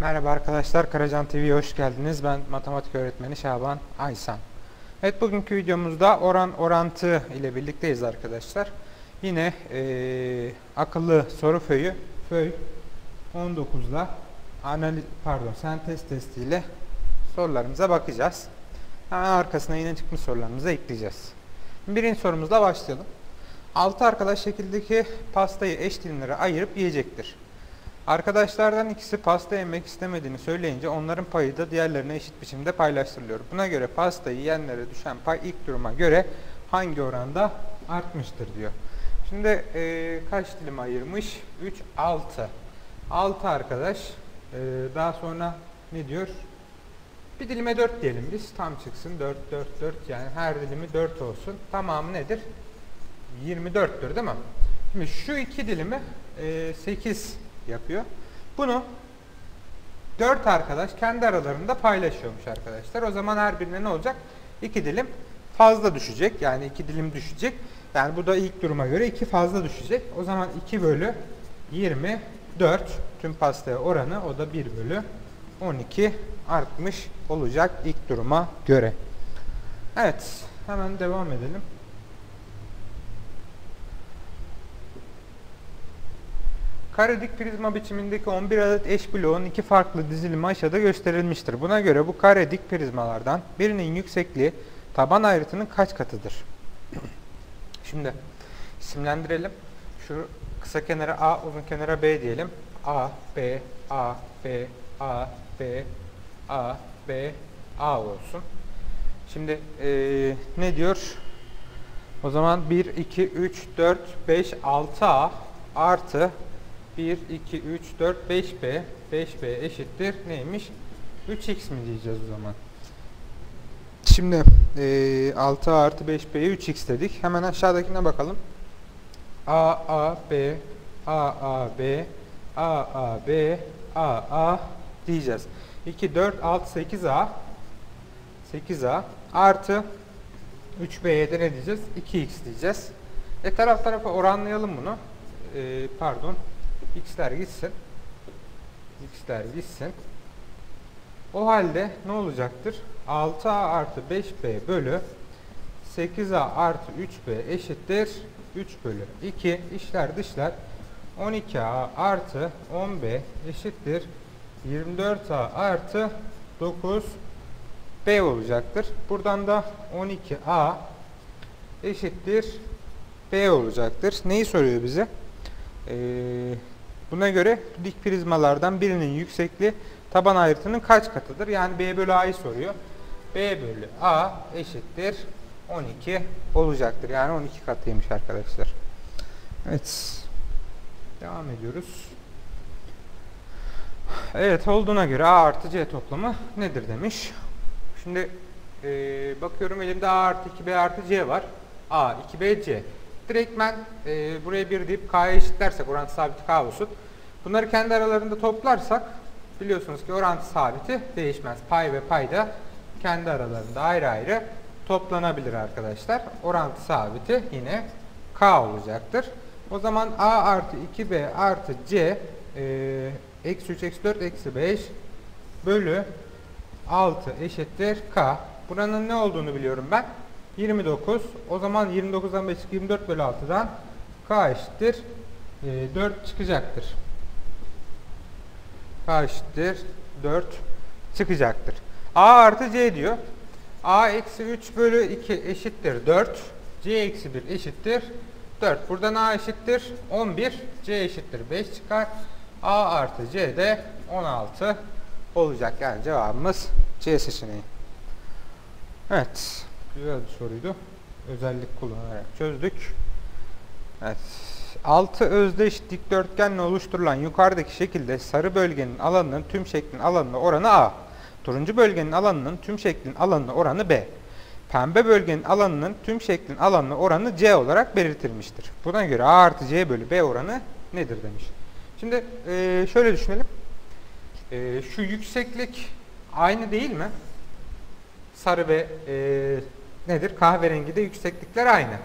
Merhaba arkadaşlar, Karacan TV'ye hoş geldiniz. Ben matematik öğretmeni Şaban Aysan. Evet, bugünkü videomuzda oran orantı ile birlikteyiz arkadaşlar. Yine akıllı soru föy 19'la sentez testiyle sorularımıza bakacağız. Hemen arkasına yine çıkmış sorularımıza ekleyeceğiz. Birinci sorumuzla başlayalım. 6 arkadaş şekildeki pastayı eş dilimlere ayırıp yiyecektir. Arkadaşlardan ikisi pasta yemek istemediğini söyleyince onların payı da diğerlerine eşit biçimde paylaştırılıyor. Buna göre pastayı yiyenlere düşen pay ilk duruma göre hangi oranda artmıştır diyor. Şimdi kaç dilim ayırmış? 3, 6. 6 arkadaş. Daha sonra ne diyor? Bir dilime 4 diyelim biz. Tam çıksın. 4, 4, 4. Yani her dilimi 4 olsun. Tamamı nedir? 24'tür değil mi? Şimdi şu iki dilimi 8 yapıyor. Bunu 4 arkadaş kendi aralarında paylaşıyormuş arkadaşlar. O zaman her birine ne olacak? 2 dilim fazla düşecek. Yani 2 dilim düşecek. Yani bu da ilk duruma göre 2 fazla düşecek. O zaman 2 bölü 24 tüm pastaya oranı, o da 1 bölü 12 artmış olacak ilk duruma göre. Evet, hemen devam edelim. Kare dik prizma biçimindeki 11 adet eş bloğun iki farklı dizilimi aşağıda gösterilmiştir. Buna göre bu kare dik prizmalardan birinin yüksekliği taban ayrıtının kaç katıdır? Şimdi isimlendirelim. Şu kısa kenara A, uzun kenara B diyelim. A, B, A, B, A, B, A, B, A olsun. Şimdi ne diyor? O zaman 1, 2, 3, 4, 5, 6A artı 1, 2, 3, 4, 5B. 5B eşittir neymiş? 3x mi diyeceğiz o zaman? Şimdi 6 artı 5B'ye 3x dedik. Hemen aşağıdakine bakalım. A, A, B, A, A, B, A, A, B, A, A diyeceğiz. 2, 4, 6, 8A 8A artı 3B'ye de ne diyeceğiz? 2x diyeceğiz. Taraf tarafa oranlayalım bunu. Pardon. X'ler gitsin. X'ler gitsin. O halde ne olacaktır? 6A artı 5B bölü 8A artı 3B eşittir 3 bölü 2. İşler dışlar. 12A artı 10B eşittir 24A artı 9B olacaktır. Buradan da 12A eşittir B olacaktır. Neyi soruyor bize? Buna göre dik prizmalardan birinin yüksekliği taban ayrıtının kaç katıdır? Yani B bölü A'yı soruyor. B bölü A eşittir 12 olacaktır. Yani 12 katıymış arkadaşlar. Evet. Devam ediyoruz. Evet, olduğuna göre A artı C toplamı nedir demiş. Şimdi bakıyorum, elimde A artı 2B artı C var. A, 2B, C. Direkt ben buraya 1 deyip K'ya eşitlersek, orantı sabiti K olsun. Bunları kendi aralarında toplarsak biliyorsunuz ki orantı sabiti değişmez. Pay ve payda kendi aralarında ayrı ayrı toplanabilir arkadaşlar. Orantı sabiti yine K olacaktır. O zaman A artı 2B artı C eksi 3 eksi 4 eksi 5 bölü 6 eşittir K. Buranın ne olduğunu biliyorum ben. 29. O zaman 29'dan 5 24 bölü 6'dan K eşittir 4 çıkacaktır. K eşittir 4 çıkacaktır. A artı C diyor. A eksi 3 bölü 2 eşittir 4. C eksi 1 eşittir 4. Buradan A eşittir 11. C eşittir 5 çıkar. A artı C de 16 olacak. Yani cevabımız C seçeneği. Evet. Güzel bir soruydu. Özellik kullanarak çözdük. Evet. 6 özdeş dikdörtgenle oluşturulan yukarıdaki şekilde sarı bölgenin alanının tüm şeklin alanına oranı A. Turuncu bölgenin alanının tüm şeklin alanına oranı B. Pembe bölgenin alanının tüm şeklin alanına oranı C olarak belirtilmiştir. Buna göre A artı C bölü B oranı nedir demiş. Şimdi şöyle düşünelim. Şu yükseklik aynı değil mi? Sarı ve nedir? Kahverengi de yükseklikler aynı.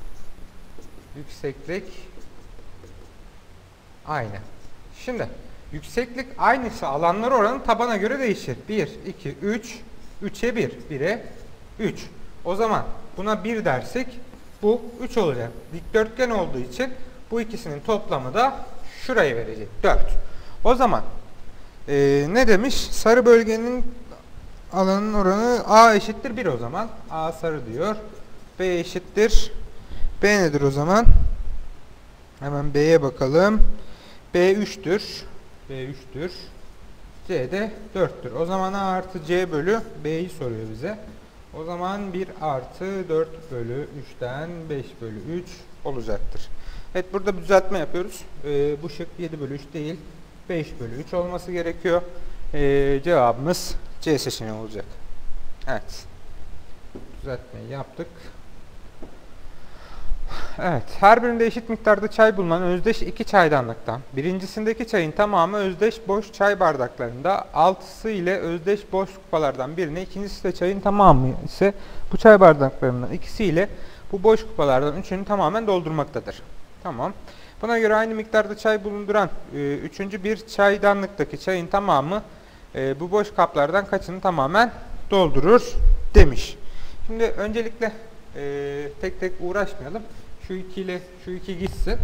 Yükseklik aynı. Şimdi Yükseklik aynısı alanlar oranı tabana göre değişir. 1, 2, 3, 3'e 1, 1'e 3. O zaman buna 1 dersek bu 3 olacak. Dikdörtgen olduğu için bu ikisinin toplamı da şurayı verecek. 4. O zaman ne demiş? Sarı bölgenin alanın oranı A eşittir 1 o zaman. A sarı diyor. B eşittir. B nedir o zaman? Hemen B'ye bakalım. B 3'tür. B 3'tür. C de 4'tür. O zaman A artı C bölü B'yi soruyor bize. O zaman 1 artı 4 bölü 3'ten 5 bölü 3 olacaktır. Evet, burada bir düzeltme yapıyoruz. Bu şık 7 bölü 3 değil, 5 bölü 3 olması gerekiyor. Cevabımız C seçeneği olacak. Evet. Düzeltmeyi yaptık. Evet, her birinde eşit miktarda çay bulunan özdeş iki çaydanlıktan birincisindeki çayın tamamı özdeş boş çay bardaklarında, 6'sı ile özdeş boş kupalardan birine, ikincisi de çayın tamamı ise bu çay bardaklarından ikisiyle bu boş kupalardan üçünü tamamen doldurmaktadır. Tamam. Buna göre aynı miktarda çay bulunduran üçüncü bir çaydanlıktaki çayın tamamı bu boş kaplardan kaçını tamamen doldurur demiş. Şimdi öncelikle tek tek uğraşmayalım. Şu 2 ile şu 2 gitsin.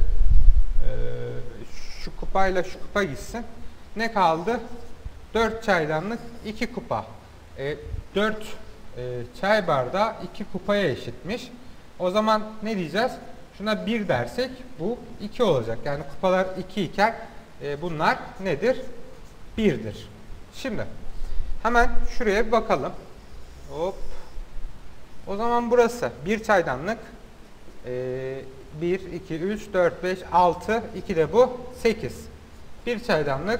Şu kupayla şu kupa gitsin. Ne kaldı? 4 çaydanlık 2 kupa. 4 çay bardağı 2 kupaya eşitmiş. O zaman ne diyeceğiz? Şuna 1 dersek bu 2 olacak. Yani kupalar 2 iken bunlar nedir? 1'dir. Şimdi hemen şuraya bir bakalım. Hop. O zaman burası 1 çaydanlık. 1, 2, 3, 4, 5, 6, 2 de bu 8. 1 çaydanlık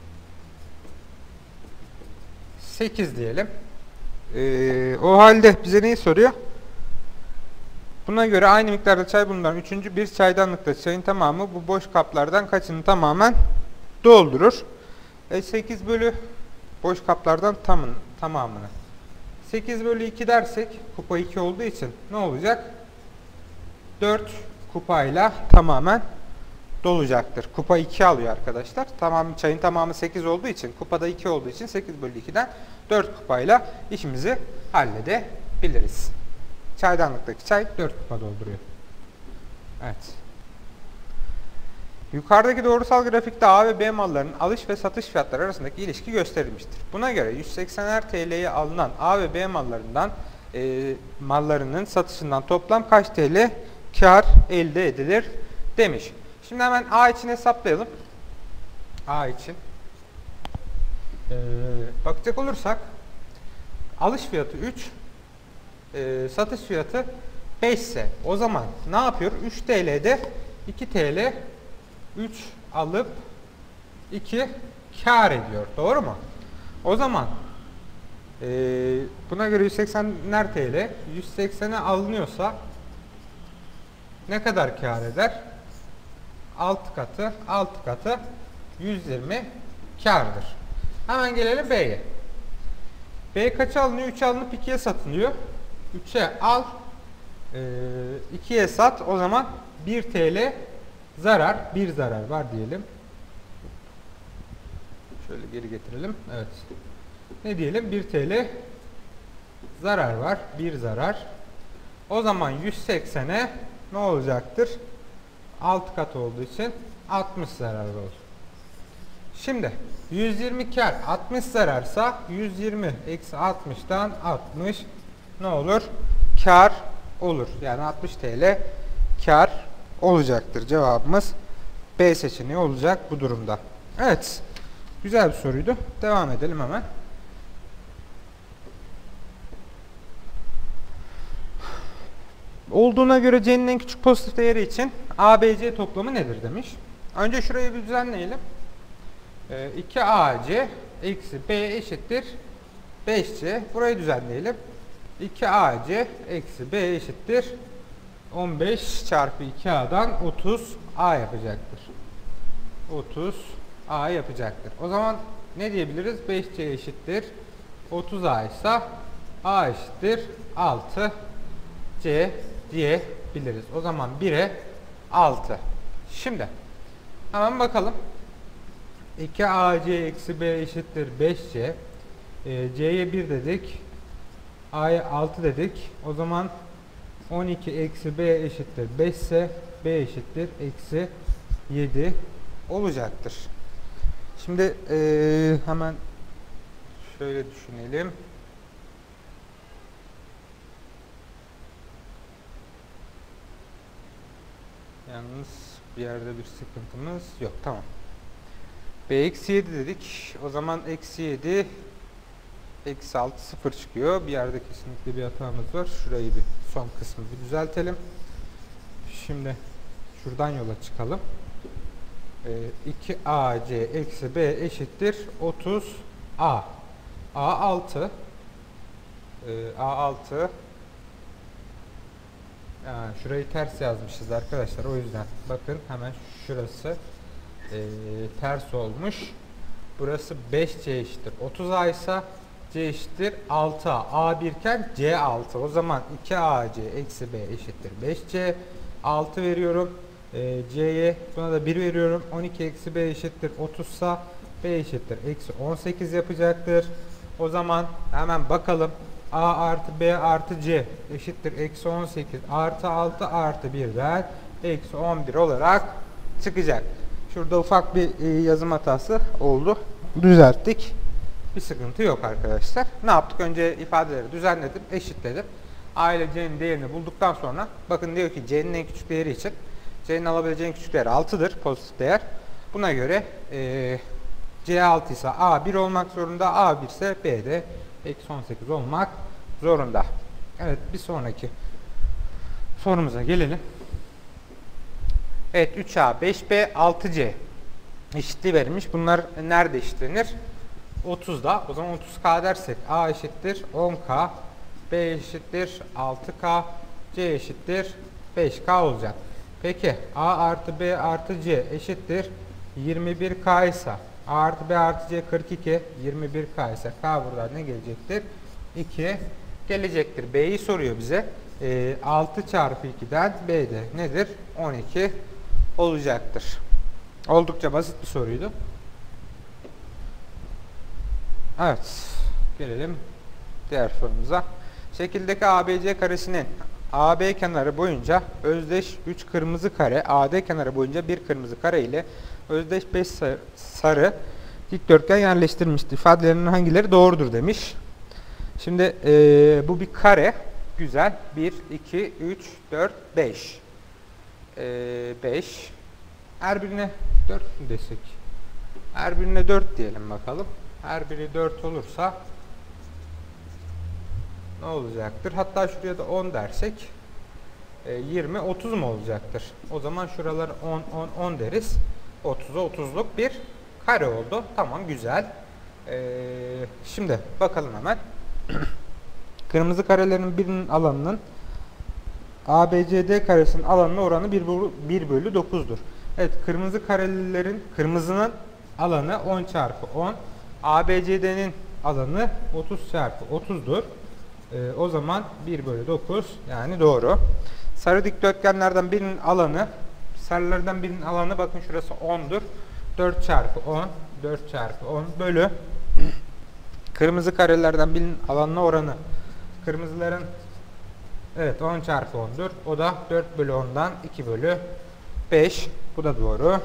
8 diyelim. O halde bize neyi soruyor? Buna göre aynı miktarda çay bulunan üçüncü bir çaydanlıkta çayın tamamı bu boş kaplardan kaçını tamamen doldurur? 8 bölü boş kaplardan tamamını. 8 bölü 2 dersek kupa 2 olduğu için ne olacak? 4 kupayla tamamen dolacaktır. Kupa 2 alıyor arkadaşlar. Çayın tamamı 8 olduğu için, kupada 2 olduğu için 8 bölü 2'den 4 kupayla işimizi halledebiliriz. Çaydanlıktaki çay 4 kupa dolduruyor. Evet. Yukarıdaki doğrusal grafikte A ve B mallarının alış ve satış fiyatları arasındaki ilişki gösterilmiştir. Buna göre 180'er TL'ye alınan A ve B mallarının satışından toplam kaç TL kar elde edilir demiş. Şimdi hemen A için hesaplayalım. A için. Bakacak olursak alış fiyatı 3, satış fiyatı 5 ise o zaman ne yapıyor? 3 TL'de 2 TL 3 alıp 2 kar ediyor. Doğru mu? O zaman buna göre 180'ler TL 180'e alınıyorsa ne kadar kar eder? 6 katı 120 kardır. Hemen gelelim B'ye. B kaça alınıyor? 3'e alınıp 2'ye satılıyor. 3'e al, 2'ye sat. O zaman 1 TL zarar, 1 zarar var diyelim. Şöyle geri getirelim. Evet. Ne diyelim? 1 TL zarar var, 1 zarar. O zaman 180'e ne olacaktır? 6 kat olduğu için 60 zarar olur. Şimdi 120 kar 60 zararsa 120 eksi 60'tan 60 ne olur? Kar olur. Yani 60 TL kar olacaktır. Cevabımız B seçeneği olacak bu durumda. Evet. Güzel bir soruydu. Devam edelim hemen. Olduğuna göre C'nin en küçük pozitif değeri için ABC toplamı nedir demiş. Önce şurayı bir düzenleyelim. 2AC eksi B eşittir 5C. Burayı düzenleyelim. 2AC eksi B eşittir 15 çarpı 2A'dan 30A yapacaktır. 30A yapacaktır. O zaman ne diyebiliriz? 5C eşittir 30A ise A eşittir 6C diyebiliriz. O zaman 1'e 6. Şimdi hemen bakalım. 2ac eksi b eşittir 5c. C'ye 1 dedik. A'ya 6 dedik. O zaman 12 eksi b eşittir 5 ise b eşittir eksi 7 olacaktır. Şimdi hemen şöyle düşünelim. Yalnız bir yerde bir sıkıntımız yok. Tamam. B eksi 7 dedik. O zaman eksi 7 eksi 6 0 çıkıyor. Bir yerde kesinlikle bir hatamız var. Şurayı bir son kısmı bir düzeltelim. Şimdi şuradan yola çıkalım. 2ac eksi b eşittir 30a. A6 A6 şurayı ters yazmışız arkadaşlar. O yüzden bakın hemen şurası ters olmuş. Burası 5c eşittir 30a ise c eşittir 6a. A1 iken c6. O zaman 2ac eksi b eşittir 5c. 6 veriyorum. C'ye buna da 1 veriyorum. 12 eksi b eşittir 30 ise b eşittir eksi 18 yapacaktır. O zaman hemen bakalım. A artı b artı c eşittir eksi 18 artı 6 artı 1'den eksi 11 olarak çıkacak. Şurada ufak bir yazım hatası oldu. Düzelttik. Bir sıkıntı yok arkadaşlar. Ne yaptık? Önce ifadeleri düzenledim, eşitledim. A ile c'nin değerini bulduktan sonra bakın diyor ki c'nin en küçük değeri için c'nin alabileceği en küçük değer 6'dır. Pozitif değer. Buna göre C6 ise A 1 olmak zorunda. A 1 ise B de eksi 18 olmak zorunda. Evet, bir sonraki sorumuza gelelim. Evet, 3A, 5B, 6C eşitliği verilmiş. Bunlar nerede eşitlenir? 30'da. O zaman 30K dersek A eşittir 10K, B eşittir 6K, C eşittir 5K olacak. Peki A artı B artı C eşittir 21K ise A artı B artı C 42, 21K ise K burada ne gelecektir? 2 gelecektir. B'yi soruyor bize. 6 çarpı 2'den B de nedir? 12 olacaktır. Oldukça basit bir soruydu. Evet. Gelelim diğer sorumuza. Şekildeki ABC karesinin AB kenarı boyunca özdeş 3 kırmızı kare, AD kenarı boyunca 1 kırmızı kare ile özdeş 5 sarı dikdörtgen yerleştirilmiştir. İfadelerinin hangileri doğrudur demiş. Şimdi bu bir kare. Güzel. 1, 2, 3, 4, 5. 5. Her birine 4 mü desek? Her birine 4 diyelim bakalım. Her biri 4 olursa ne olacaktır? Hatta şuraya da 10 dersek 20, 30 mu olacaktır? O zaman şuralar 10, 10, 10 deriz. 30'a 30'luk bir kare oldu. Tamam, güzel. Şimdi bakalım hemen. Kırmızı karelerin birinin alanının ABCD karesinin alanına oranı 1 bölü 9'dur. Evet, kırmızının alanı 10 çarpı 10. ABCD'nin alanı 30 çarpı 30'dur. O zaman 1 bölü 9 yani doğru. Sarı dikdörtgenlerden birinin alanı, sarılardan birinin alanı bakın şurası 10'dur. 4 çarpı 10, 4 çarpı 10 bölü kırmızı karelerden birinin alanına oranı. Kırmızıların evet 10 çarpı 10'dur. O da 4 bölü 10'dan 2 bölü 5. Bu da doğru.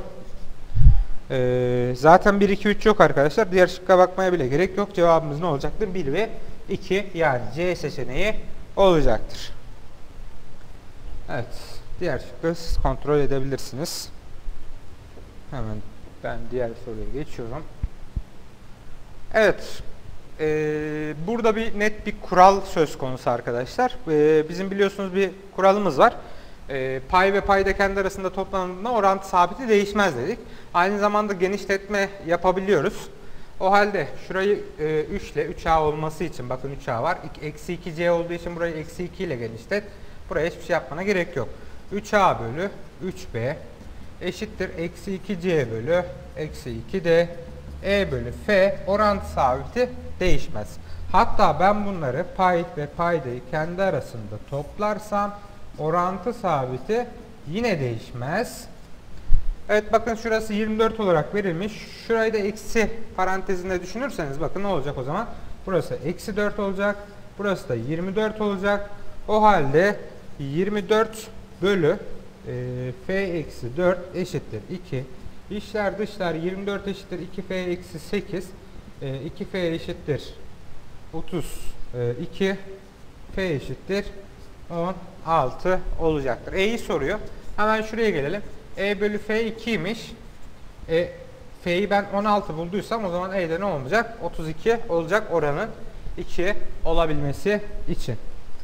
Zaten 1, 2, 3 yok arkadaşlar. Diğer şıkka bakmaya bile gerek yok. Cevabımız ne olacaktır? 1 ve 2 yani C seçeneği olacaktır. Evet. Diğer şıkkı siz kontrol edebilirsiniz. Hemen ben diğer soruya geçiyorum. Evet. Burada bir net bir kural söz konusu arkadaşlar. Bizim biliyorsunuz bir kuralımız var. Pay ve paydakend arasında toplandığında orantı sabiti değişmez dedik. Aynı zamanda genişletme yapabiliyoruz. O halde şurayı 3 ile 3A olması için bakın 3A var. Eksi 2C olduğu için burayı eksi 2 ile genişlet. Buraya hiçbir şey yapmana gerek yok. 3A bölü 3B eşittir eksi 2C bölü eksi 2D E bölü F orantı sabiti değişmez. Hatta ben bunları pay ve paydayı kendi arasında toplarsam orantı sabiti yine değişmez. Evet, bakın şurası 24 olarak verilmiş. Şurayı da eksi parantezinde düşünürseniz bakın ne olacak o zaman? Burası eksi 4 olacak. Burası da 24 olacak. O halde 24 bölü f eksi 4 eşittir 2. İçler dışlar 24 eşittir 2f eksi 8. 2f eşittir 32. F eşittir 16 olacaktır. E'yi soruyor. Hemen şuraya gelelim. E bölü F 2'ymiş. F'yi ben 16 bulduysam o zaman E'de ne olacak? 32 olacak, oranın 2 olabilmesi için.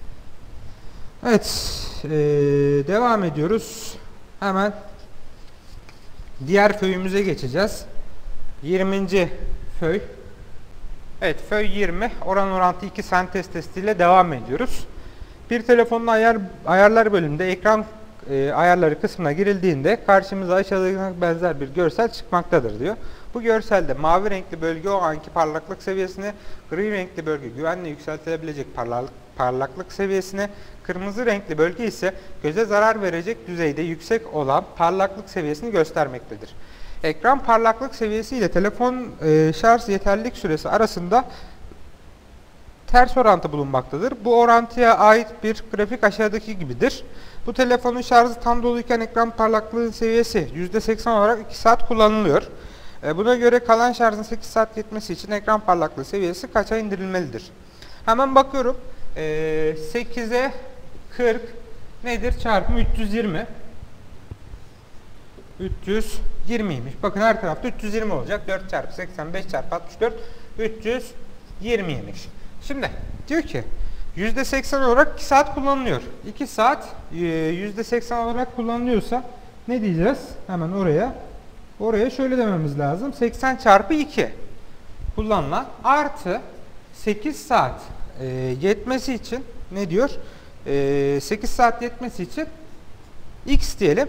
Evet. Devam ediyoruz. Hemen diğer föyümüze geçeceğiz. 20. föy. Evet, föy 20. Oran orantı 2 sentez testiyle devam ediyoruz. Bir telefonun ayarlar bölümünde ekran ayarları kısmına girildiğinde karşımıza aşağıdaki benzer bir görsel çıkmaktadır diyor. Bu görselde mavi renkli bölge o anki parlaklık seviyesini, gri renkli bölge güvenle yükseltilebilecek parlaklık seviyesini, kırmızı renkli bölge ise göze zarar verecek düzeyde yüksek olan parlaklık seviyesini göstermektedir. Ekran parlaklık seviyesi ile telefon şarj yeterlilik süresi arasında ters orantı bulunmaktadır. Bu orantıya ait bir grafik aşağıdaki gibidir. Bu telefonun şarjı tam doluyken ekran parlaklığı seviyesi %80 olarak 2 saat kullanılıyor. Buna göre kalan şarjın 8 saat yetmesi için ekran parlaklığı seviyesi kaça indirilmelidir? Hemen bakıyorum. 8'e 40 nedir? Çarpımı 320. 320'ymiş. Bakın her tarafta 320 olacak. 4 çarpı 85 çarpı 64 320'ymiş. Şimdi diyor ki %80 olarak 2 saat kullanılıyor. 2 saat %80 olarak kullanılıyorsa ne diyeceğiz? Hemen oraya şöyle dememiz lazım. 80 çarpı 2 kullanılan artı 8 saat yetmesi için ne diyor? 8 saat yetmesi için x diyelim.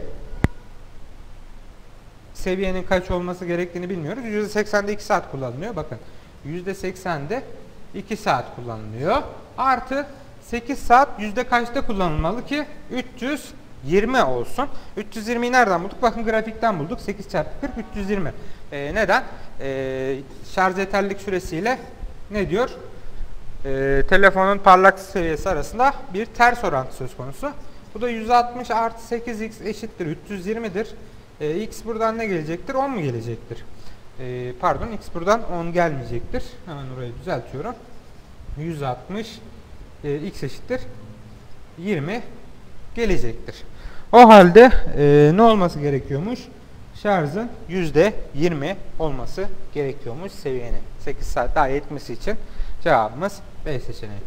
Seviyenin kaç olması gerektiğini bilmiyoruz. %80'de 2 saat kullanılıyor. Bakın %80'de 2 saat kullanılıyor. Artı 8 saat yüzde kaçta kullanılmalı ki 320 olsun. 320'yi nereden bulduk? Bakın grafikten bulduk. 8 çarpı 40 320. Neden? Şarj yeterlilik süresiyle ne diyor? Telefonun parlaklık seviyesi arasında bir ters orantı söz konusu. Bu da 160 artı 8x eşittir 320'dir. X buradan ne gelecektir? 10 mu gelecektir? Pardon, x buradan 10 gelmeyecektir. Hemen orayı düzeltiyorum. 160 x eşittir 20 gelecektir. O halde ne olması gerekiyormuş? Şarjın %20 olması gerekiyormuş seviyenin. 8 saat daha yetmesi için cevabımız B seçeneği.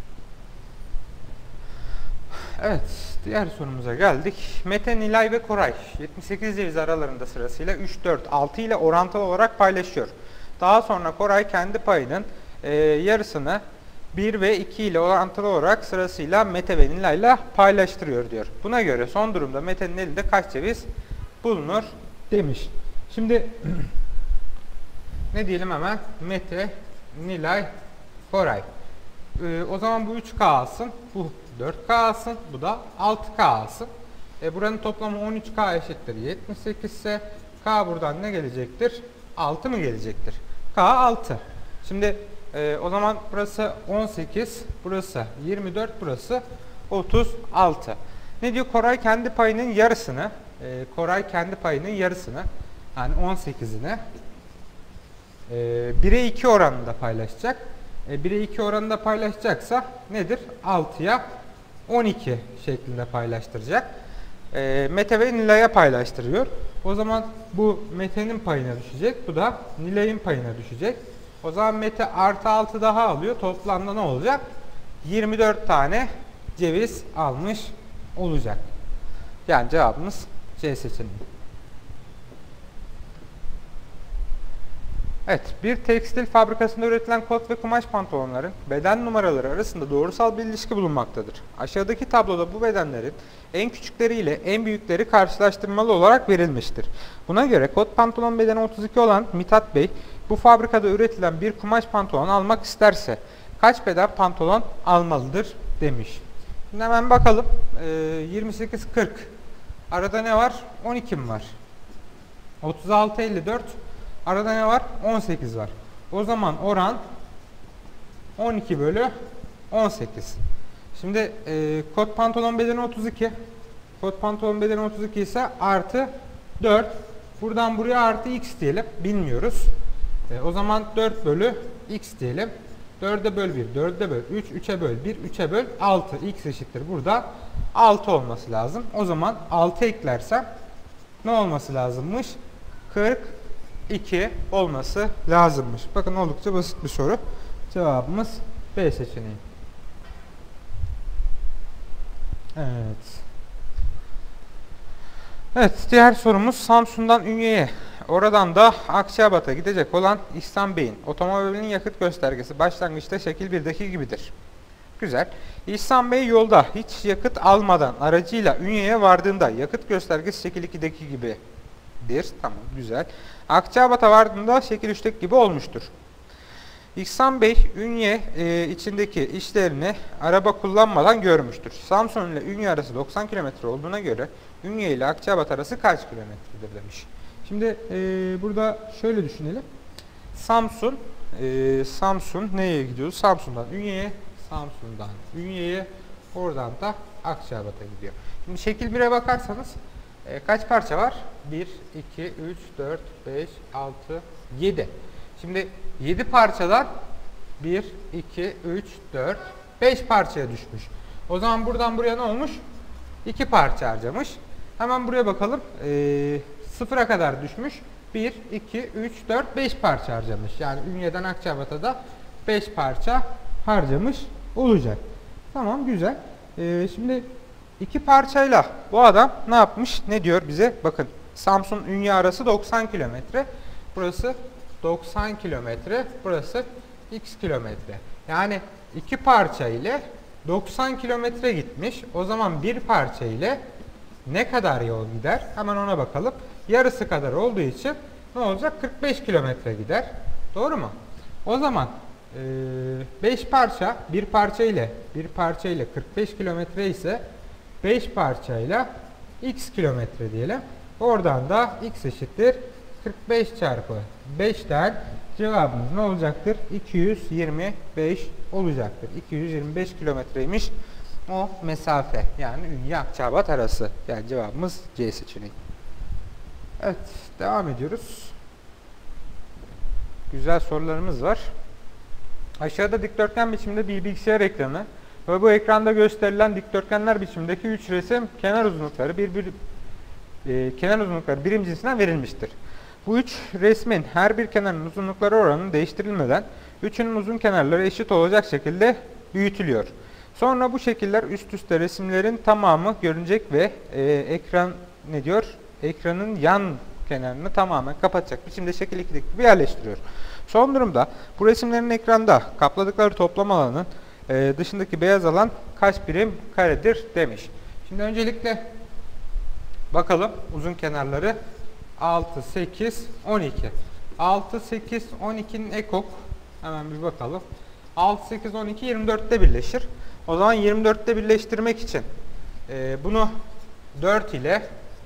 Evet, diğer sorumuza geldik. Mete, Nilay ve Koray 78 ceviz aralarında sırasıyla 3, 4, 6 ile orantılı olarak paylaşıyor. Daha sonra Koray kendi payının yarısını 1 ve 2 ile orantılı olarak sırasıyla Mete ve Nilay ile paylaştırıyor diyor. Buna göre son durumda Mete'nin elinde kaç ceviz bulunur demiş. Şimdi ne diyelim hemen? Mete, Nilay, Koray. O zaman bu 3K alsın, bu 4K alsın, bu da 6K alsın. Buranın toplamı 13K eşittir 78 ise K buradan ne gelecektir? 6 mı gelecektir? K 6. Şimdi o zaman burası 18, burası 24, burası 36. Ne diyor? Koray kendi payının yarısını, yani 18'ini 1'e 2 oranında paylaşacak. 1'e 2 oranında paylaşacaksa nedir? 6'ya 12 şeklinde paylaştıracak. Mete ve Nilay'a paylaştırıyor. O zaman bu Mete'nin payına düşecek. Bu da Nilay'ın payına düşecek. O zaman Mete artı 6 daha alıyor. Toplamda ne olacak? 24 tane ceviz almış olacak. Yani cevabımız C seçeneği. Evet, bir tekstil fabrikasında üretilen kot ve kumaş pantolonların beden numaraları arasında doğrusal bir ilişki bulunmaktadır. Aşağıdaki tabloda bu bedenlerin en küçükleri ile en büyükleri karşılaştırmalı olarak verilmiştir. Buna göre kot pantolon bedeni 32 olan Mithat Bey, bu fabrikada üretilen bir kumaş pantolon almak isterse kaç beden pantolon almalıdır demiş. Şimdi hemen bakalım. 28-40. Arada ne var? 12 mi var? 36, 54. Arada ne var? 18 var. O zaman oran 12 bölü 18. Şimdi kot pantolon bedeni 32. Kot pantolon bedeni 32 ise artı 4. Buradan buraya artı x diyelim. Bilmiyoruz. O zaman 4 bölü x diyelim. 4'e böl 1, 4'e böl 3, 3'e böl 1, 3'e böl 6. X eşittir. Burada 6 olması lazım. O zaman 6 eklersem ne olması lazımmış? 42 olması lazımmış. Bakın oldukça basit bir soru. Cevabımız B seçeneği. Evet. Evet, diğer sorumuz Samsun'dan Ünye'ye, oradan da Akçabat'a gidecek olan İhsan Bey'in otomobilinin yakıt göstergesi başlangıçta şekil 1'deki gibidir. Güzel. İhsan Bey yolda hiç yakıt almadan aracıyla Ünye'ye vardığında yakıt göstergesi şekil 2'deki gibidir. Tamam, güzel. Akçabat'a vardığında şekil 3'teki gibi olmuştur. İhsan Bey Ünye içindeki işlerini araba kullanmadan görmüştür. Samsun ile Ünye arası 90 km olduğuna göre Ünye ile Akçabat arası kaç kilometredir demiş. Şimdi burada şöyle düşünelim. Samsun neye gidiyoruz? Samsun'dan Ünye'ye, oradan da Akçabat'a gidiyor. Şimdi şekil 1'e bakarsanız kaç parça var? 1, 2, 3, 4, 5, 6, 7. Şimdi 7 parçadan 1, 2, 3, 4, 5 parçaya düşmüş. O zaman buradan buraya ne olmuş? 2 parça harcamış. Hemen buraya bakalım. Sıfıra kadar düşmüş. 1, 2, 3, 4, 5 parça harcamış. Yani Ünye'den Akçabat'a da 5 parça harcamış olacak. Tamam, güzel. Şimdi 2 parçayla bu adam ne yapmış? Ne diyor bize? Bakın, Samsun Ünye arası 90 kilometre. Burası 90 kilometre. Burası x kilometre. Yani 2 parça ile 90 kilometre gitmiş. O zaman bir parça ile ne kadar yol gider? Hemen ona bakalım. Yarısı kadar olduğu için ne olacak? 45 kilometre gider. Doğru mu? O zaman 5 parça, bir parça ile 45 kilometre ise 5 parçayla x kilometre diyelim. Oradan da x eşittir 45 çarpı 5'ten cevabımız ne olacaktır? 225 olacaktır. 225 kilometreymiş o mesafe. Yani Ünye Akçabat arası. Yani cevabımız C seçeneği. Evet, devam ediyoruz. Güzel sorularımız var. Aşağıda dikdörtgen biçimde bir bilgisayar ekranı ve bu ekranda gösterilen dikdörtgenler biçimindeki 3 resim kenar uzunlukları birim cinsinden verilmiştir. Bu 3 resmin her bir kenarın uzunlukları oranı değiştirilmeden üçünün uzun kenarları eşit olacak şekilde büyütülüyor. Sonra bu şekiller üst üste resimlerin tamamı görünecek ve ekran ne diyor? Ekranın yan kenarını tamamen kapatacak biçimde şekil 2'deki gibi yerleştiriyor. Son durumda bu resimlerin ekranda kapladıkları toplam alanın dışındaki beyaz alan kaç birim karedir demiş. Şimdi öncelikle bakalım uzun kenarları 6, 8, 12. 6, 8, 12'nin ekok. Hemen bir bakalım. 6, 8, 12, 24'te birleşir. O zaman 24'te birleştirmek için bunu 4 ile,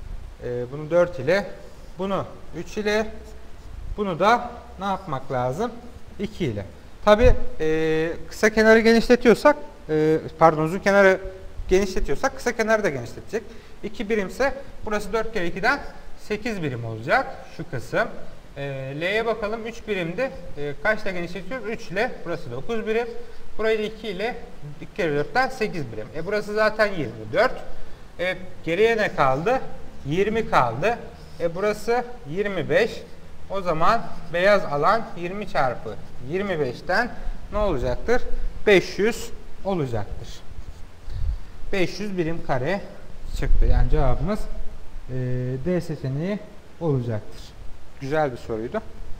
bunu 3 ile, bunu da ne yapmak lazım? 2 ile. Tabi kısa kenarı genişletiyorsak, uzun kenarı genişletiyorsak kısa kenarı da genişletecek. 2 birimse burası 4 kere 2'den 8 birim olacak şu kısım. L'ye bakalım, 3 birimdi. Kaçla genişletiyoruz? 3 ile. Burası 9 birim. Burayı da 2 ile 2 kere 4'ten 8 birim. Burası zaten 24. Geriye ne kaldı? 20 kaldı. Burası 25. O zaman beyaz alan 20 çarpı 25'ten ne olacaktır? 500 olacaktır. 500 birim kare çıktı. Yani cevabımız D seçeneği olacaktır. Güzel bir soruydu.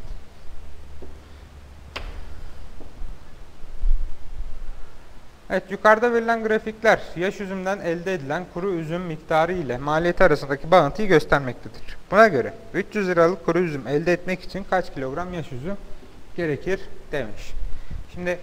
Evet, yukarıda verilen grafikler yaş üzümden elde edilen kuru üzüm miktarı ile maliyeti arasındaki bağıntıyı göstermektedir. Buna göre 300 liralık kuru üzüm elde etmek için kaç kilogram yaş üzüm gerekir demiş. Şimdi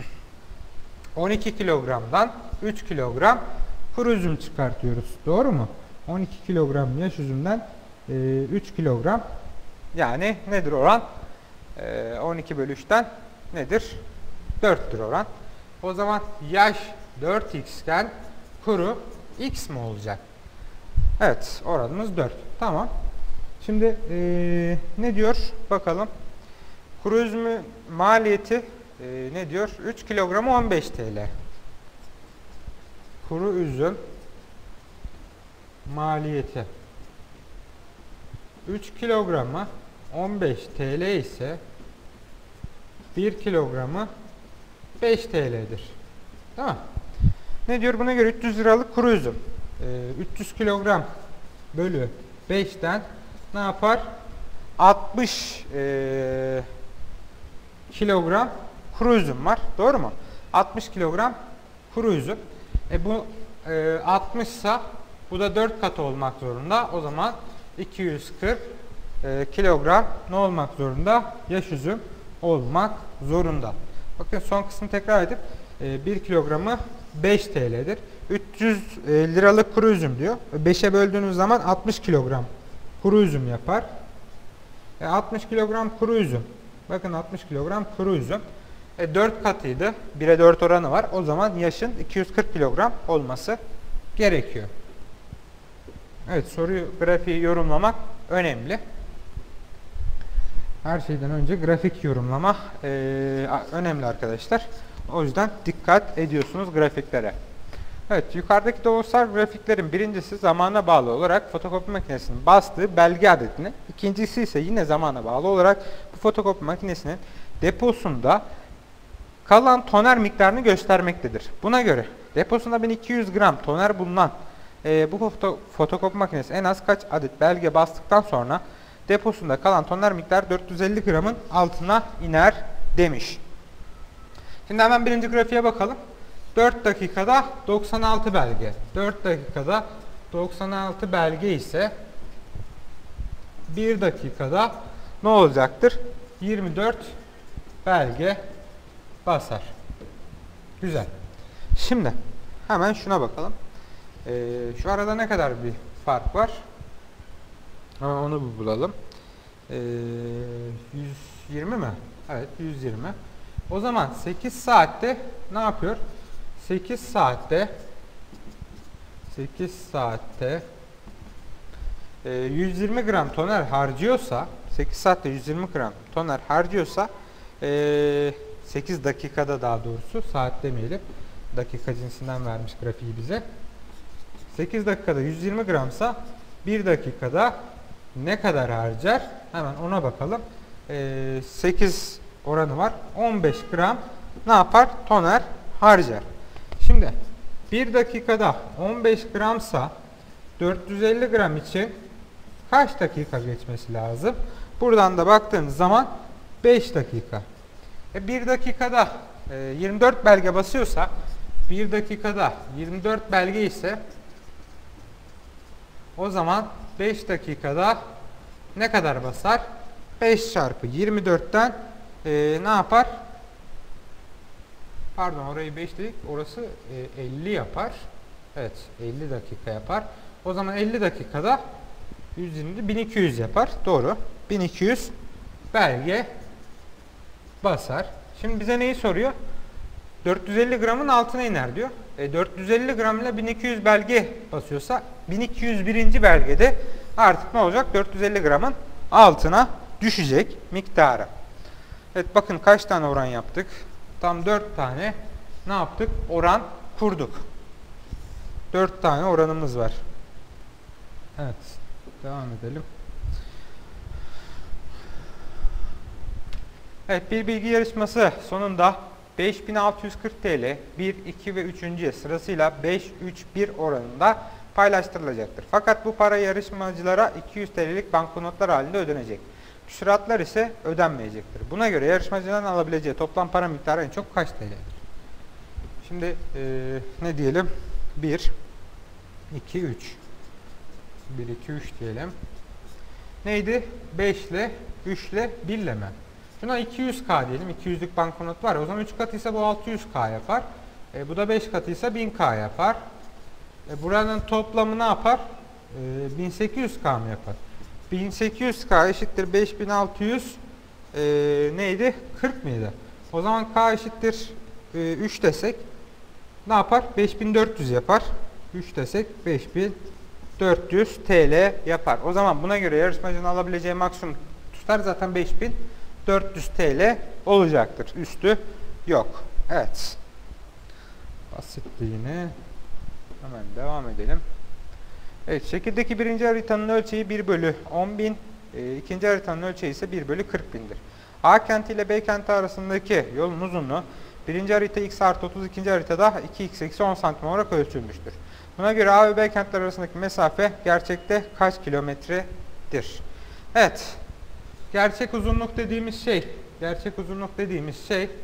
12 kilogramdan 3 kilogram kuru üzüm çıkartıyoruz. Doğru mu? 12 kilogram yaş üzümden 3 kilogram Yani nedir oran? 12 bölü 3'ten nedir? 4'tür oran. O zaman yaş 4x iken kuru x mi olacak? Evet, oranımız 4. Tamam. Şimdi ne diyor? Bakalım. Kuru üzümü maliyeti ne diyor? 3 kilogramı 15 TL. Kuru üzüm maliyeti 3 kilogramı 15 TL ise 1 kilogramı 5 TL'dir. Tamam. Ne diyor? Buna göre 300 liralık kuru üzüm. 300 kilogram bölü 5'ten ne yapar? 60 kilogram kuru üzüm var. Doğru mu? 60 kilogram kuru üzüm. Bu 60 ise bu da 4 katı olmak zorunda. O zaman 240 kilogram ne olmak zorunda? Yaş üzüm olmak zorunda. Bakın son kısmı tekrar edip 1 kilogramı 5 TL'dir. 300 liralık kuru üzüm diyor. 5'e böldüğünüz zaman 60 kilogram kuru üzüm yapar. 60 kilogram kuru üzüm. Bakın 60 kilogram kuru üzüm. 4 katıydı. 1'e 4 oranı var. O zaman yaşın 240 kilogram olması gerekiyor. Evet, soruyu, grafiği yorumlamak önemli. Her şeyden önce grafik yorumlama önemli arkadaşlar. O yüzden dikkat ediyorsunuz grafiklere. Evet, yukarıdaki doğrusal grafiklerin birincisi zamana bağlı olarak fotokopi makinesinin bastığı belge adetini, ikincisi ise yine zamana bağlı olarak bu fotokopi makinesinin deposunda kalan toner miktarını göstermektedir. Buna göre deposunda 1200 gram toner bulunan bu fotokopi makinesi en az kaç adet belge bastıktan sonra deposunda kalan toner miktar 450 gramın altına iner demiş. Şimdi hemen birinci grafiğe bakalım. 4 dakikada 96 belge. 4 dakikada 96 belge ise 1 dakikada ne olacaktır? 24 belge basar. Güzel. Şimdi hemen şuna bakalım. Şu arada ne kadar bir fark var? Hemen onu bir bulalım. 120 mi? Evet, 120. O zaman 8 saatte ne yapıyor? 8 saatte 120 gram toner harcıyorsa, 8 saatte 120 gram toner harcıyorsa 8 dakikada, daha doğrusu saat demeyelim, dakika cinsinden vermiş grafiği bize. 8 dakikada 120 gramsa 1 dakikada ne kadar harcar? Hemen ona bakalım. 8 oranı var. 15 gram ne yapar? Toner harcar. Şimdi 1 dakikada 15 gramsa 450 gram için kaç dakika geçmesi lazım? Buradan da baktığınız zaman 5 dakika. 1 dakikada 24 belge basıyorsa, 1 dakikada 24 belge ise o zaman 5 dakikada ne kadar basar? 5 çarpı 24'ten ne yapar? Pardon, orayı 5 dedik. Orası 50 yapar. Evet, 50 dakika yapar. O zaman 50 dakikada 120'de 1200 yapar. Doğru. 1200 belge basar. Şimdi bize neyi soruyor? 450 gramın altına iner diyor. 450 gram ile 1200 belge basıyorsa 1201. belgede artık ne olacak? 450 gramın altına düşecek miktarı. Evet, bakın kaç tane oran yaptık? Tam 4 tane ne yaptık? Oran kurduk. 4 tane oranımız var. Evet, devam edelim. Evet, bir bilgi yarışması sonunda 5640 TL 1, 2 ve 3. sırasıyla 5, 3, 1 oranında paylaştırılacaktır. Fakat bu para yarışmacılara 200 TL'lik banknotlar halinde ödenecek. Küsuratlar ise ödenmeyecektir. Buna göre yarışmacıların alabileceği toplam para miktarı en çok kaç TL'dir? Şimdi ne diyelim? 1, 2, 3. 1, 2, 3 diyelim. Neydi? 5 ile, 3 ile, 1 ile mi? Şuna 200K diyelim. 200'lük banknot var. O zaman 3 katıysa bu 600K yapar. Bu da 5 katıysa 1000K yapar. Buranın toplamı ne yapar? 1800K mı yapar? 1800K eşittir 5600 neydi? 40 mıydı? O zaman K eşittir 3 desek ne yapar? 5400 yapar. 3 desek 5400 TL yapar. O zaman buna göre yarışmacının alabileceği maksimum tutar zaten 5400 TL olacaktır. Üstü yok. Evet. Basitti yine. Hemen devam edelim. Evet, şekildeki birinci haritanın ölçeği 1 bölü 10.000, ikinci haritanın ölçeği ise 1 bölü 40.000'dir. A kenti ile B kenti arasındaki yolun uzunluğu birinci harita x artı 30, ikinci haritada 2x eksi 10 santim olarak ölçülmüştür. Buna göre A ve B kentler arasındaki mesafe gerçekte kaç kilometredir? Evet, gerçek uzunluk dediğimiz şey,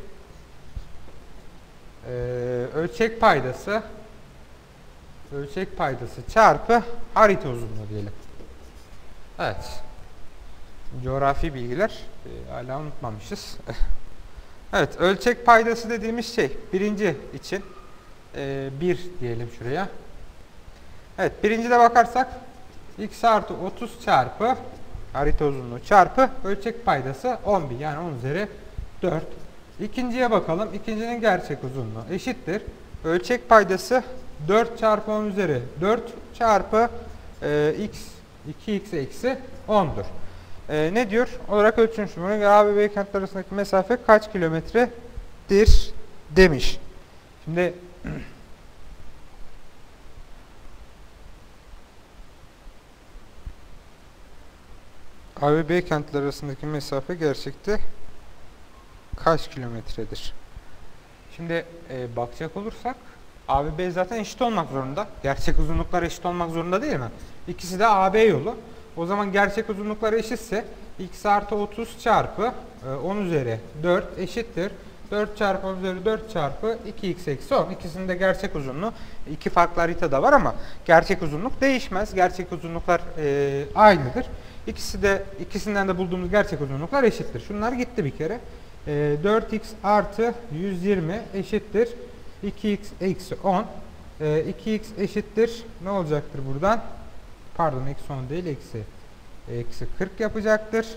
ölçek paydası çarpı harita uzunluğu diyelim. Evet. Coğrafi bilgiler hala unutmamışız. Evet, ölçek paydası dediğimiz şey birinci için 1 diyelim şuraya. Evet, birincide bakarsak x artı 30 çarpı harita uzunluğu çarpı ölçek paydası 10.000 yani 10 üzeri 4. İkinciye bakalım. İkincinin gerçek uzunluğu eşittir. Ölçek paydası 4 çarpı 10 üzeri 4 çarpı x 2x eksi 10'dur. Ne diyor? Olarak ölçülmüş. Buna göre A ve B kentler arasındaki mesafe kaç kilometredir demiş. Şimdi A ve B kentler arasındaki mesafe gerçekte kaç kilometredir? Şimdi bakacak olursak A ve B zaten eşit olmak zorunda. Gerçek uzunluklar eşit olmak zorunda değil mi? İkisi de AB yolu. O zaman gerçek uzunluklar eşitse x artı 30 çarpı 10 üzeri 4 eşittir. 4 çarpı 10 üzeri 4 çarpı 2x eksi 10. İkisinin de gerçek uzunluğu, iki farklı haritada var ama gerçek uzunluk değişmez. Gerçek uzunluklar aynıdır. İkisinden de bulduğumuz gerçek uzunluklar eşittir. Şunlar gitti bir kere. 4x artı 120 eşittir 2x eksi 10. 2x eşittir ne olacaktır buradan? Pardon, eksi 10 değil, eksi 40 yapacaktır.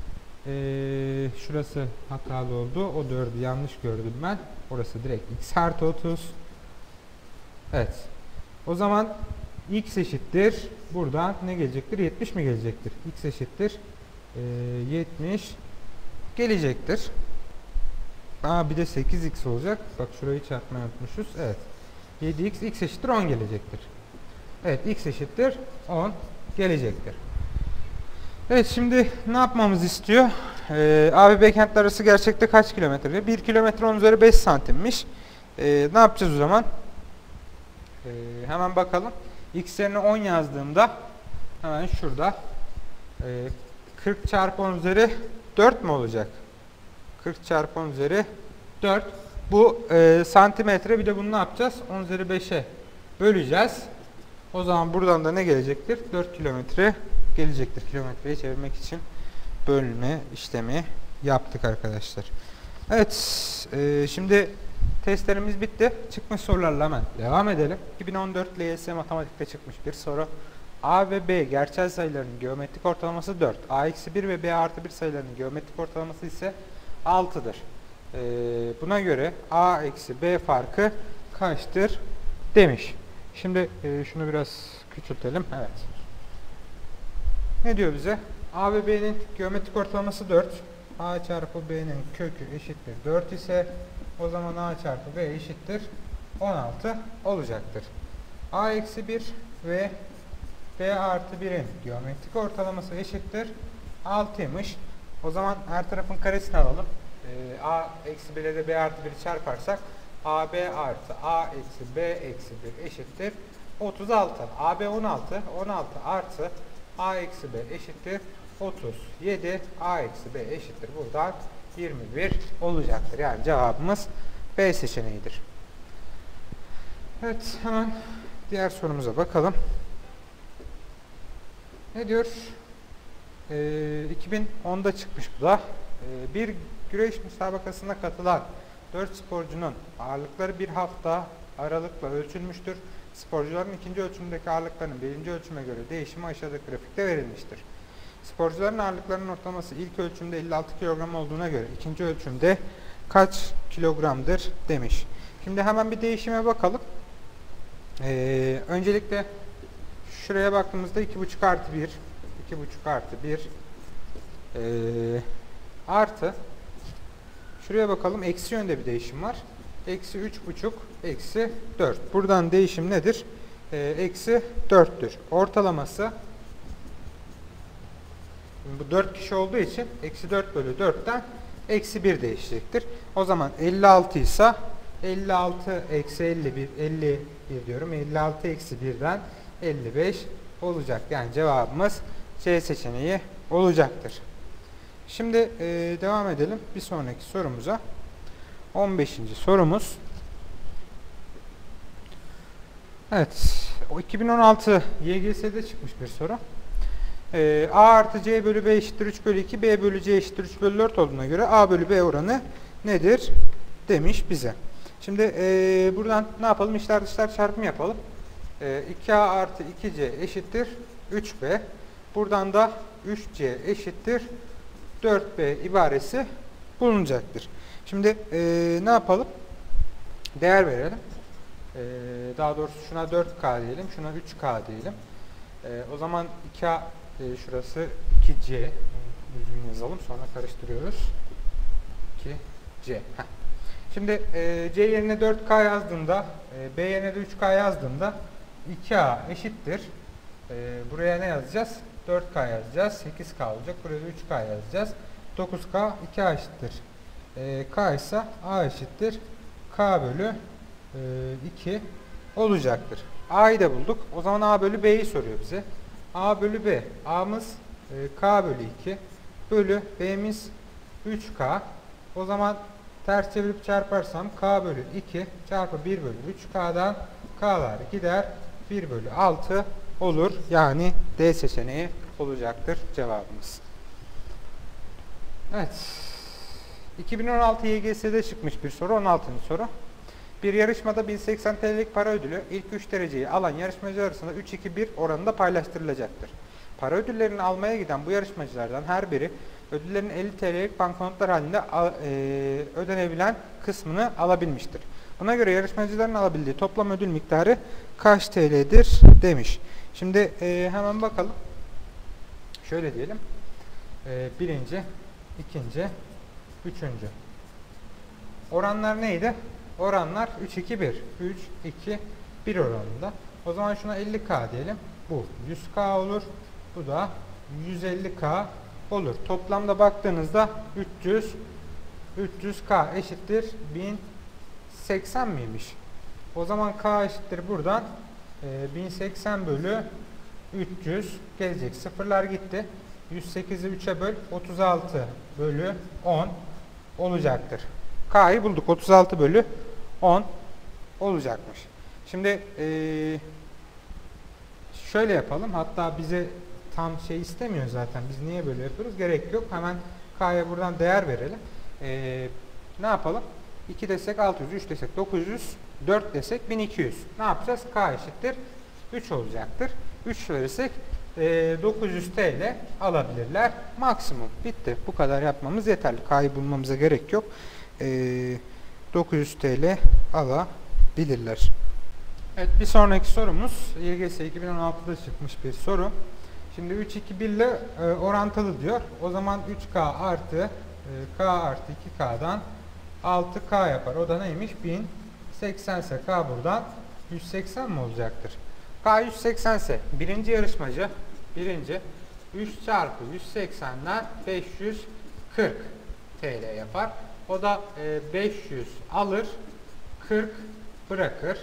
Şurası hatalı oldu. O 4'ü yanlış gördüm ben. Orası direkt x artı 30. Evet. O zaman x eşittir. Buradan ne gelecektir? 70 mi gelecektir? X eşittir 70 gelecektir. Bir de 8x olacak. Bak şurayı çarpmayı unutmuşuz. Evet. 7x, x eşittir 10 gelecektir. Evet, x eşittir 10 gelecektir. Evet, şimdi ne yapmamız istiyor? A ve B kentler arası gerçekte kaç kilometre? 1 kilometre 10 üzeri 5 santimmiş. Ne yapacağız o zaman? Hemen bakalım. X yerine 10 yazdığımda hemen şurada 40 çarpı 10 üzeri 4 mü olacak? 40 çarpı 10 üzeri 4. Bu santimetre. Bir de bunu ne yapacağız? 10 üzeri 5'e böleceğiz. O zaman buradan da ne gelecektir? 4 kilometre gelecektir. Kilometreyi çevirmek için bölme işlemi yaptık arkadaşlar. Evet. Şimdi testlerimiz bitti. Çıkmış sorularla hemen devam edelim. 2014 LYS matematikte çıkmış bir soru. A ve B gerçel sayılarının geometrik ortalaması 4. A-1 ve B+1 sayılarının geometrik ortalaması ise 6'dır. Buna göre A-B farkı kaçtır demiş. Şimdi şunu biraz küçültelim. Evet. Ne diyor bize? A ve B'nin geometrik ortalaması 4. A çarpı B'nin kökü eşittir 4 ise o zaman A çarpı B eşittir 16 olacaktır. A-1 ve B+1'in geometrik ortalaması eşittir 6'ymış. O zaman her tarafın karesini alalım. A-1 ile de B+1'i çarparsak AB artı A-B-1 eşittir 36. AB 16. 16 artı A-B eşittir 37. A-B eşittir buradan 21 olacaktır. Yani cevabımız B seçeneğidir. Evet, hemen diğer sorumuza bakalım. Ne diyor? 2010'da çıkmış bu da. Bir güreş müsabakasına katılan 4 sporcunun ağırlıkları bir hafta aralıkla ölçülmüştür. Sporcuların ikinci ölçümdeki ağırlıklarının birinci ölçüme göre değişimi aşağıdaki grafikte verilmiştir. Sporcuların ağırlıklarının ortalaması ilk ölçümde 56 kilogram olduğuna göre ikinci ölçümde kaç kilogramdır demiş. Şimdi hemen bir değişime bakalım. Öncelikle şuraya baktığımızda 2,5 artı 1 2,5 artı 1 artı şuraya bakalım, eksi yönde bir değişim var. Eksi 3,5 eksi 4. Buradan değişim nedir? Eksi 4'tür. Ortalaması, bu 4 kişi olduğu için eksi 4 bölü 4'ten eksi 1 değişecektir. O zaman 56 ise 56 eksi 51 diyorum. 56 eksi 1'den 55 olacak. Yani cevabımız C seçeneği olacaktır. Şimdi devam edelim bir sonraki sorumuza. 15. sorumuz. Evet. O 2016 YGS'de çıkmış bir soru. A artı C bölü B eşittir 3 bölü 2, B bölü C eşittir 3 bölü 4 olduğuna göre A bölü B oranı nedir demiş bize. Şimdi buradan ne yapalım? İçler dışlar çarpımı yapalım. 2A artı 2C eşittir 3B. Buradan da 3C eşittir 4B ibaresi bulunacaktır. Şimdi ne yapalım? Değer verelim. Daha doğrusu şuna 4K diyelim, şuna 3K diyelim. O zaman 2A şurası 2C. Düzgün yazalım, sonra karıştırıyoruz. 2C. Heh. Şimdi C yerine 4K yazdığımda, B yerine de 3K yazdığımda 2A eşittir. Buraya ne yazacağız? 4K yazacağız. 8K olacak. Buraya da 3K yazacağız. 9K 2A eşittir. K ise A eşittir. K bölü 2 olacaktır. A'yı da bulduk. O zaman A bölü B'yi soruyor bize. A bölü B. A'mız K bölü 2 bölü B'miz 3K. O zaman ters çevirip çarparsam K bölü 2 çarpı 1 bölü 3K'dan K'lar gider. 1 bölü 6 olur. Yani D seçeneği olacaktır cevabımız. Evet. 2016 YGS'de çıkmış bir soru. 16. soru. Bir yarışmada 1080 TL'lik para ödülü ilk 3 dereceyi alan yarışmacılar arasında 3-2-1 oranında paylaştırılacaktır. Para ödüllerini almaya giden bu yarışmacılardan her biri ödüllerin 50 TL'lik banknotlar halinde ödenebilen kısmını alabilmiştir. Buna göre yarışmacıların alabildiği toplam ödül miktarı kaç TL'dir demiş. Şimdi hemen bakalım. Şöyle diyelim. Birinci, ikinci, üçüncü. Oranlar neydi? Oranlar 3-2-1. 3-2-1 oranında. O zaman şuna 50K diyelim. Bu 100K olur. Bu da 150K olur. Toplamda baktığınızda 300K eşittir 1080 miymiş? O zaman K eşittir buradan 1080 bölü 300 gelecek. Sıfırlar gitti. 108'i 3'e böl. 36 bölü 10 olacaktır. K'yı bulduk. 36 bölü 10 olacakmış. Şimdi şöyle yapalım. Hatta bize tam şey istemiyor zaten. Biz niye böyle yapıyoruz? Gerek yok. Hemen K'ya buradan değer verelim. Ne yapalım? 2 desek 600, 3 desek 900, 4 desek 1200. Ne yapacağız? K eşittir 3 olacaktır. 3 verirsek 900 TL alabilirler. Maksimum. Bitti. Bu kadar yapmamız yeterli. K'yı bulmamıza gerek yok. 900 TL alabilirler. Evet, bir sonraki sorumuz YGS 2016'da çıkmış bir soru. Şimdi 3-2-1 ile orantılı diyor. O zaman 3K artı K artı 2K'dan 6K yapar. O da neymiş? 1080 ise K buradan 180 mi olacaktır? K 180 ise birinci yarışmacı 3 çarpı 180'den 540 TL yapar. O da 500 alır, 40 bırakır.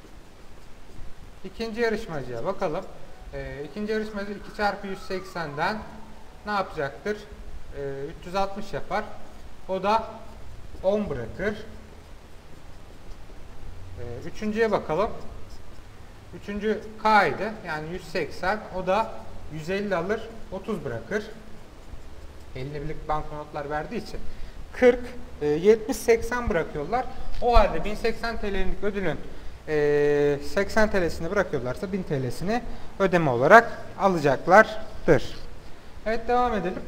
İkinci yarışmacıya bakalım. İkinci yarışmacı 2 çarpı 180'den ne yapacaktır? 360 yapar. O da 10 bırakır. Üçüncüye bakalım. Üçüncü K idi. Yani 180. O da 150 alır, 30 bırakır. 50'lik banknotlar verdiği için. 40, 70, 80 bırakıyorlar. O halde 1080 TL'lik ödülün 80 TL'sini bırakıyorlarsa 1000 TL'sini ödeme olarak alacaklardır. Evet, devam edelim.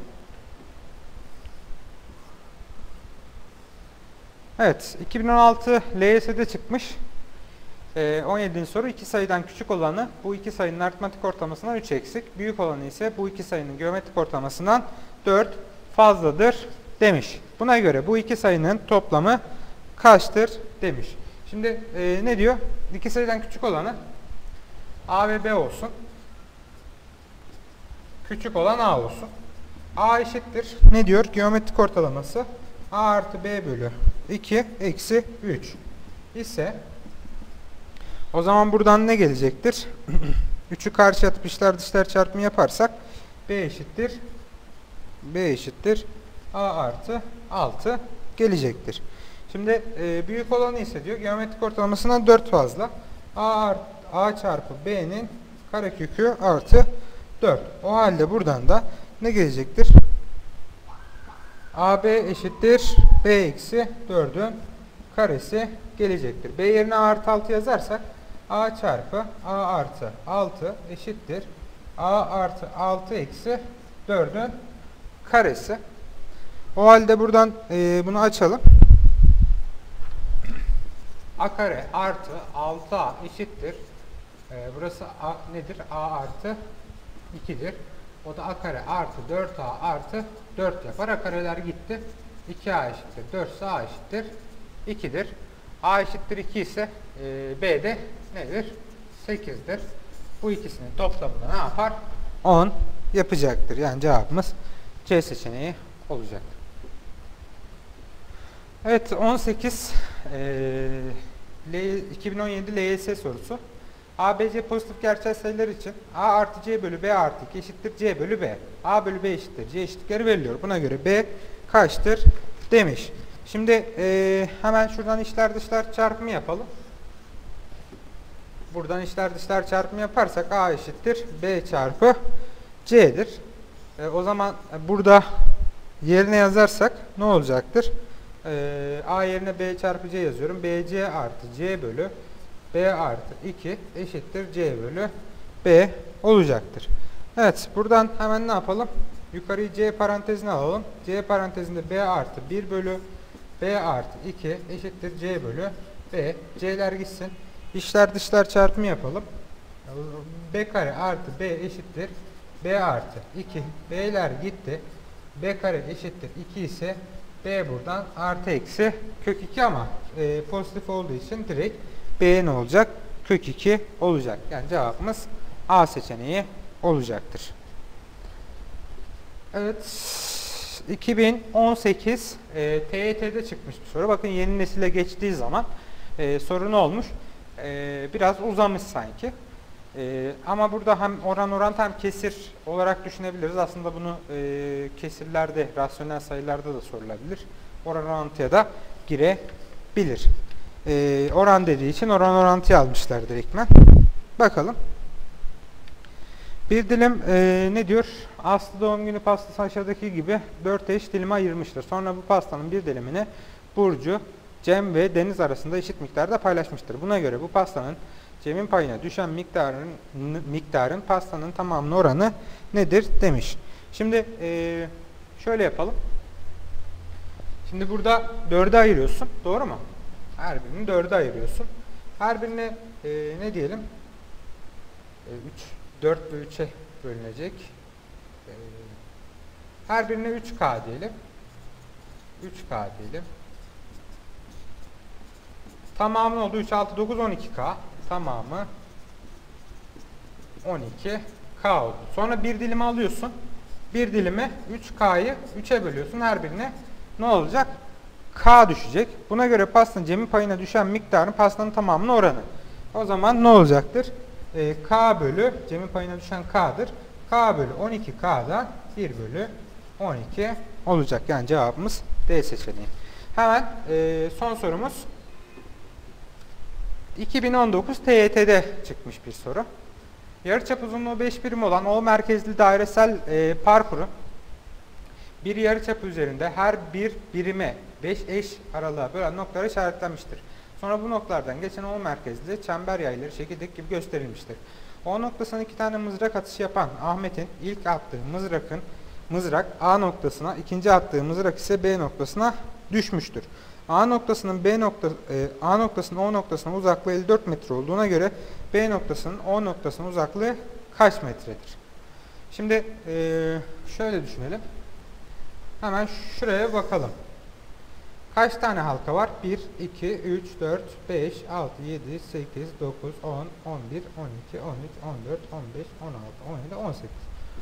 Evet, 2016 LYS'de çıkmış. 17. soru, iki sayıdan küçük olanı bu iki sayının aritmetik ortalamasından 3 eksik. Büyük olanı ise bu iki sayının geometrik ortalamasından 4 fazladır demiş. Buna göre bu iki sayının toplamı kaçtır demiş. Şimdi ne diyor? İki sayıdan küçük olanı A ve B olsun. Küçük olan A olsun. A eşittir. Ne diyor? Geometrik ortalaması A artı B bölü 2 eksi 3 ise o zaman buradan ne gelecektir? 3'ü karşı atıp içler dışlar çarpımı yaparsak B eşittir A artı 6 gelecektir. Şimdi büyük olanı ise diyor geometrik ortalamasından 4 fazla. A çarpı B'nin karekökü artı 4. O halde buradan da ne gelecektir? AB eşittir B eksi 4'ün karesi gelecektir. B yerine A artı 6 yazarsak A çarpı A artı 6 eşittir A artı 6 eksi 4'ün karesi. O halde buradan bunu açalım. A kare artı 6A eşittir. Burası A nedir? A artı 2'dir. O da A kare artı 4A artı 4 yapar. A kareler gitti. 2A eşittir 4 ise A eşittir 2'dir. A eşittir 2 ise B de nedir? 8'dir. Bu ikisinin toplamında ne yapar? 10 yapacaktır. Yani cevabımız C seçeneği olacaktır. Evet, 18 2017 LYS sorusu. A, B, C pozitif gerçel sayılar için A artı C bölü B artı 2 eşittir C bölü B. A bölü B eşittir C eşitlikleri veriliyor. Buna göre B kaçtır demiş. Şimdi hemen şuradan içler dışlar çarpımı yapalım. Buradan içler dışlar çarpımı yaparsak A eşittir B çarpı C'dir. O zaman burada yerine yazarsak ne olacaktır? A yerine B çarpı C yazıyorum. BC artı C bölü B artı 2 eşittir C bölü B olacaktır. Evet, buradan hemen ne yapalım? Yukarıyı C parantezine alalım. C parantezinde B artı 1 bölü B artı 2 eşittir C bölü B. C'ler gitsin. İçler dışlar çarpımı yapalım. B kare artı B eşittir B artı 2. B'ler gitti. B kare eşittir 2 ise B buradan artı eksi kök 2 ama pozitif olduğu için direkt B ne olacak? Kök 2 olacak. Yani cevabımız A seçeneği olacaktır. Evet. 2018 TYT'de çıkmış bir soru. Bakın yeni nesile geçtiği zaman soru ne olmuş? Biraz uzamış sanki. Ama burada hem orantı hem kesir olarak düşünebiliriz. Aslında bunu kesirlerde, rasyonel sayılarda da sorulabilir. Orantıya da girebilir. Oran dediği için orantıyı almışlar direktmen. Bakalım. Bir dilim ne diyor? Aslı doğum günü pastası aşağıdaki gibi 4 eş dilime ayırmıştır. Sonra bu pastanın bir dilimini Burcu, Cem ve Deniz arasında eşit miktarda paylaşmıştır. Buna göre bu pastanın Cem'in payına düşen miktarın pastanın tamamının oranı nedir demiş. Şimdi şöyle yapalım. Şimdi burada 4'e ayırıyorsun. Doğru mu? Her birini 4'e ayırıyorsun. Her birine ne diyelim? 4 ve 3'e bölünecek. Her birine 3K diyelim. 3K diyelim. Tamamı oldu. 3, 6, 9, 12K. Tamamı 12K oldu. Sonra bir dilimi alıyorsun. Bir dilimi 3K'yı 3'e bölüyorsun. Her birine ne olacak? K düşecek. Buna göre pastanın Cem'in payına düşen miktarın pastanın tamamının oranı. O zaman ne olacaktır? K bölü Cem'in payına düşen K'dır. K bölü 12K'dan 1 bölü 12 olacak. Yani cevabımız D seçeneği. Hemen son sorumuz. 2019 TYT'de çıkmış bir soru. Yarıçap uzunluğu 5 birim olan O merkezli dairesel parkurun bir yarıçap üzerinde her bir birime 5 eş aralığa bölen noktalar işaretlenmiştir. Sonra bu noktalardan geçen O merkezli çember yayları çekirdek gibi gösterilmiştir. O noktasına 2 tane mızrak atışı yapan Ahmet'in ilk attığı mızrakın mızrak A noktasına, ikinci attığı mızrak ise B noktasına düşmüştür. A noktasının A noktasının O noktasına uzaklığı 54 metre olduğuna göre B noktasının O noktasına uzaklığı kaç metredir? Şimdi şöyle düşünelim. Hemen şuraya bakalım. Kaç tane halka var? 1, 2, 3, 4, 5, 6, 7, 8, 9, 10, 11, 12, 13, 14, 15, 16, 17, 18.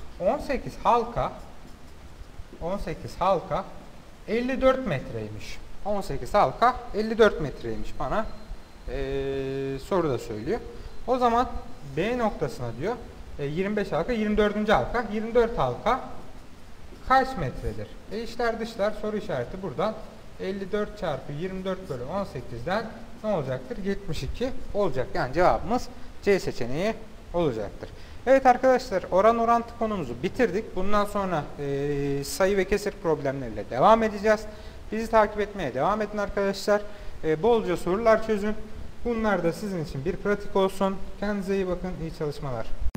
18 halka 54 metreymiş. 18 halka 54 metreymiş bana soruda söylüyor. O zaman B noktasına diyor 25 halka 24. halka 24 halka kaç metredir? İçler dışlar soru işareti buradan 54 çarpı 24 bölü 18'den ne olacaktır? 72 olacak. Yani cevabımız C seçeneği olacaktır. Evet arkadaşlar, oran orantı konumuzu bitirdik. Bundan sonra sayı ve kesir problemleriyle devam edeceğiz. Bizi takip etmeye devam edin arkadaşlar. Bolca sorular çözün. Bunlar da sizin için bir pratik olsun. Kendinize iyi bakın. İyi çalışmalar.